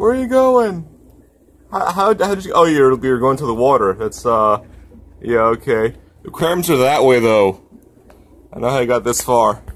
Where are you going? How did you? Oh, you're going to the water. That's yeah, okay. The aquariums are that way though. I know how you got this far.